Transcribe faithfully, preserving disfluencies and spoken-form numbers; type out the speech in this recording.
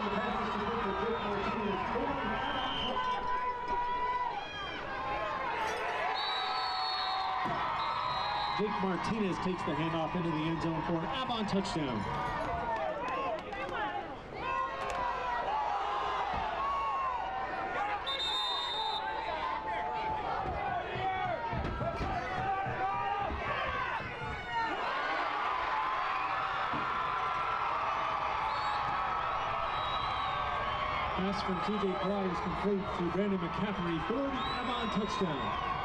Jake Martinez takes the handoff into the end zone for an Avon touchdown. Pass from T J Pride is complete to Brandon McCaffrey for the Avon touchdown.